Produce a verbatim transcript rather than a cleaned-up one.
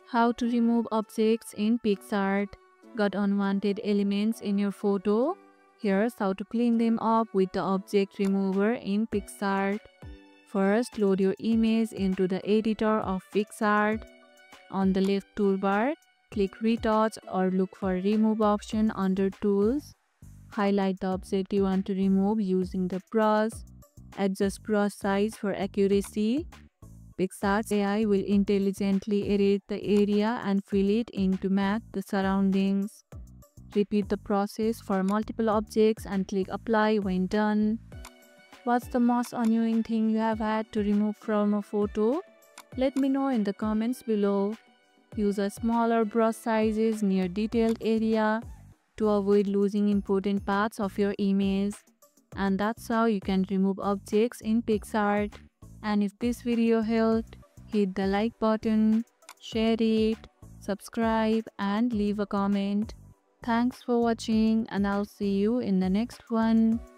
How to remove objects in Picsart. Got unwanted elements in your photo? Here's how to clean them up with the object remover in Picsart. First, load your image into the editor of Picsart. On the left toolbar, click Retouch or look for Remove option under Tools. Highlight the object you want to remove using the brush. Adjust brush size for accuracy. Picsart's A I will intelligently erase the area and fill it in to match the surroundings. Repeat the process for multiple objects and click Apply when done. What's the most annoying thing you have had to remove from a photo? Let me know in the comments below. Use a smaller brush sizes near detailed area to avoid losing important parts of your image. And that's how you can remove objects in Picsart. And if this video helped, hit the like button, share it, subscribe and leave a comment. Thanks for watching and I'll see you in the next one.